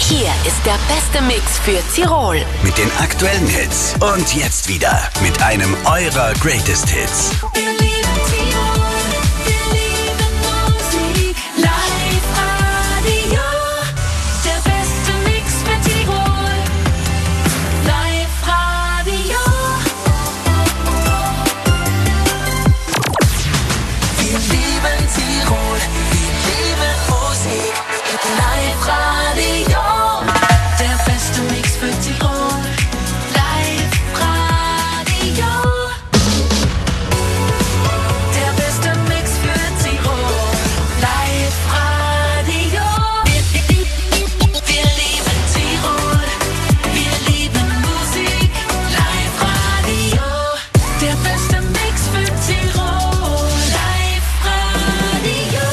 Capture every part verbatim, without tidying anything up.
Hier ist der beste Mix für Tirol. Mit den aktuellen Hits. Und jetzt wieder mit einem eurer Greatest Hits. Wir lieben Tirol, wir lieben Musik. Live-Radio, der beste Mix für Tirol. Live-Radio. Wir lieben Tirol, wir lieben Musik. Live-Radio, der beste Mix für Tirol. Live-Radio, der beste Mix für Tirol. Live-Radio, wir, wir lieben Tirol, wir lieben Musik. Live-Radio, der beste Mix für Tirol. Live-Radio.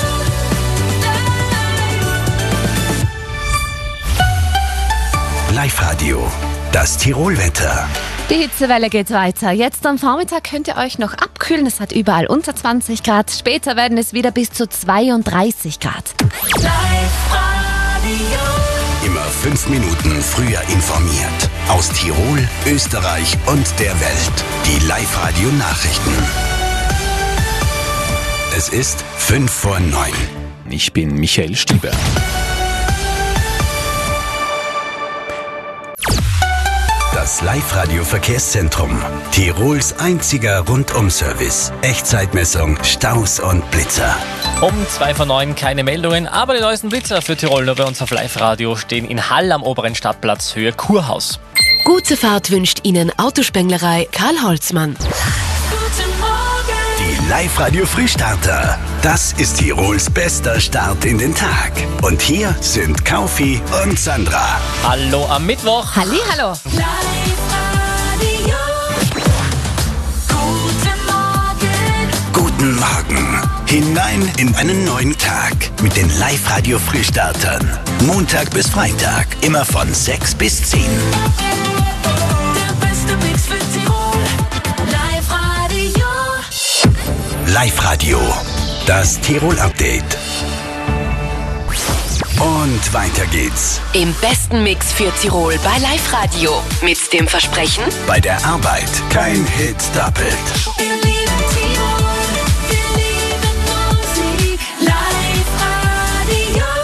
Live-Radio, das Tirolwetter. Die Hitzewelle geht weiter. Jetzt am Vormittag könnt ihr euch noch abkühlen. Es hat überall unter zwanzig Grad. Später werden es wieder bis zu zweiunddreißig Grad. Live-Radio. Immer fünf Minuten früher informiert. Aus Tirol, Österreich und der Welt. Die Live-Radio-Nachrichten. Es ist fünf vor neun. Ich bin Michael Stieber. Das Live-Radio-Verkehrszentrum. Tirols einziger Rundum-Service. Echtzeitmessung, Staus und Blitzer. Um zwei vor neun keine Meldungen, aber die neuesten Blitzer für Tirol nur bei uns auf Live-Radio stehen in Hall am oberen Stadtplatz, Höhe Kurhaus. Gute Fahrt wünscht Ihnen Autospenglerei Karl Holzmann. Guten Morgen. Die Live-Radio-Frühstarter. Das ist Tirols bester Start in den Tag. Und hier sind Kaufi und Sandra. Hallo am Mittwoch. Halli, hallo. Live-Radio. Guten Morgen. Guten Morgen. Hinein in einen neuen Tag mit den Live-Radio-Frühstartern. Montag bis Freitag, immer von sechs bis zehn. Der beste Mix für Tirol. Live-Radio. Live-Radio, das Tirol-Update. Und weiter geht's. Im besten Mix für Tirol bei Live-Radio. Mit dem Versprechen, Bei der Arbeit kein Hit doppelt. Wir lieben Tirol, wir lieben Musik. Live-Radio.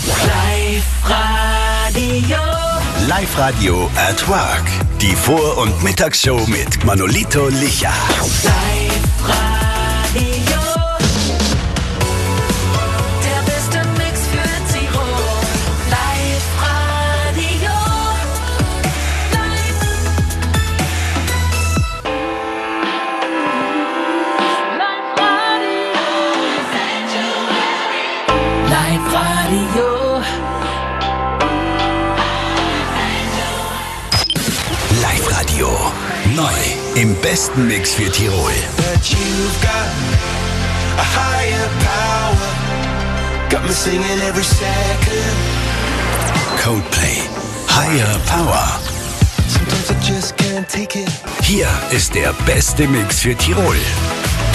Live-Radio. Live-Radio at Work. Die Vor- und Mittagsshow mit Manolito Licha. Live-Radio. Der beste Mix für Tirol. Live-Radio. Live-Radio. Live-Radio. Neu im besten Mix für Tirol. That you've got a higher power, got me singing every second. Coldplay. Higher Power. Sometimes I just can't take it. Hier ist der beste Mix für Tirol.